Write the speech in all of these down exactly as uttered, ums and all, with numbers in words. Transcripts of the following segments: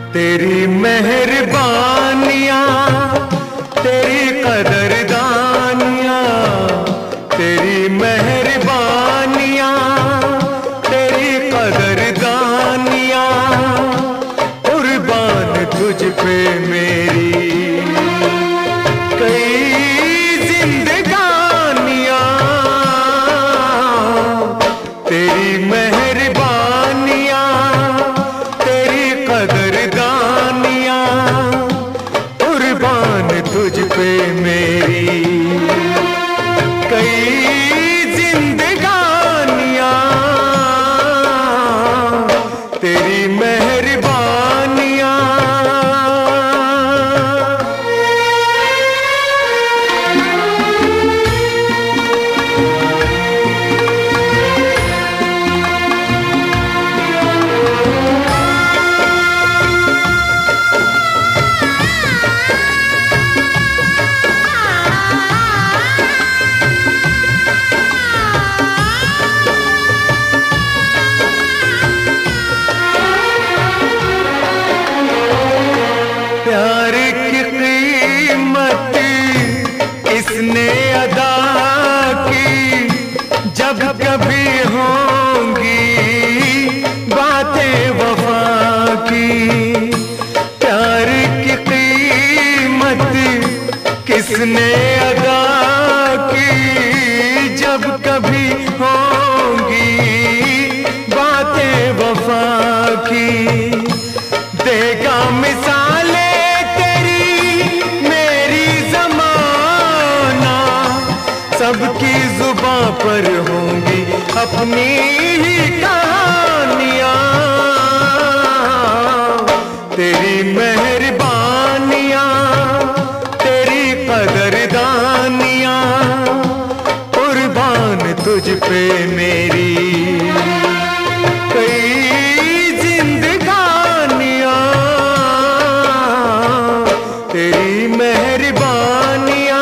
तेरी मेहरबानियाँ, तेरी कदरदानियाँ, तेरी मेहरबानियाँ, तेरी कदरदानियाँ, कुर्बान तुझ पे मेरी कई जिंदगानियाँ। तेरी मेहरबानियाँ, तेरी कदरदानियाँ, कुर्बान तुझ पे मेरी कई जिंदगानियाँ। तेरी मेहरबानियाँ। प्यार की कीमत इसने अदा की, जब कभी होंगी बातें वफा की। प्यार की कीमत किसने अदा की, जब कभी होंगी बातें वफा की। देगा मिसाले सबकी जुबां पर होंगी अपनी ही कहानियाँ। तेरी मेहरबानियाँ, तेरी कदरदानियाँ, कुर्बान तुझ पे मेरी कई जिंदगानियाँ। तेरी मेहरबानियाँ।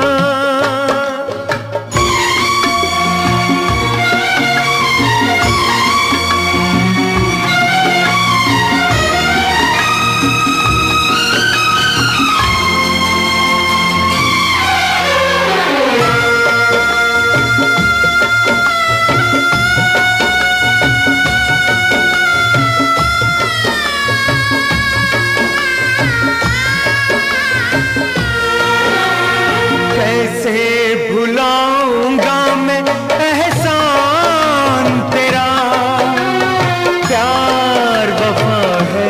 कैसे भुलाऊंगा मैं एहसान तेरा, प्यार वफा है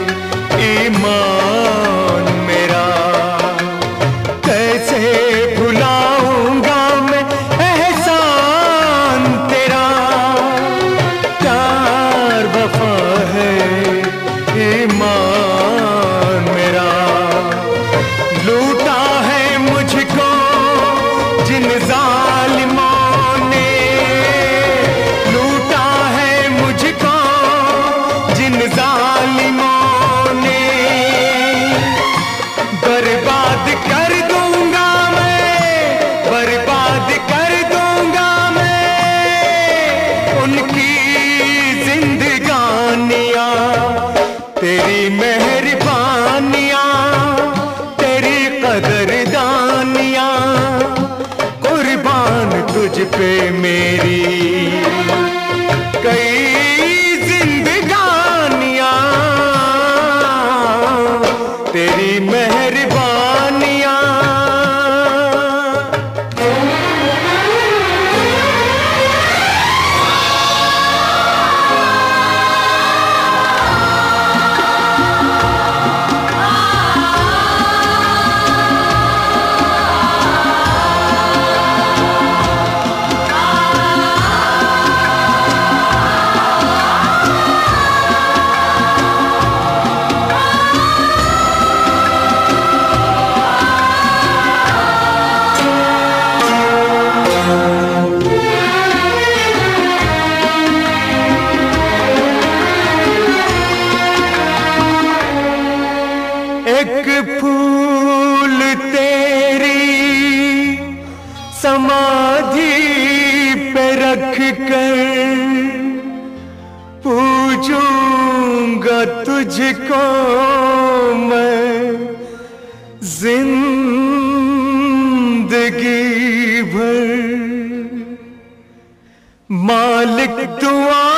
ईमान मेरा। कैसे भुलाऊंगा मैं एहसान तेरा, प्यार वफा है ईमान मेरा। लूटा है मुझको जिन जालिमों ने, लूटा है मुझको जिन जालिमों ने। बर्बाद कर दूंगा मैं, बर्बाद कर दूंगा मैं उनकी जिंदगानियाँ। तेरी मेहरबानियाँ, तेरी कदरदानियाँ, कुर्बान तुझ पे मेरी कई जिंदगानियाँ। तेरी मेहरबानियाँ। एक फूल तेरी समाधि पे रख कर पूजूंगा तुझको मैं जिंदगी भर। मालिक दुआ